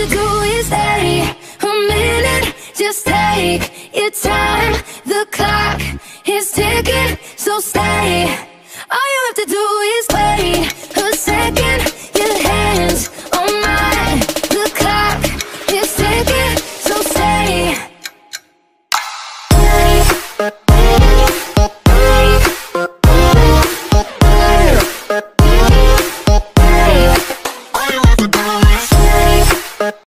to do is stay a minute, just take your time. The clock is ticking, so stay. All you have to do is wait.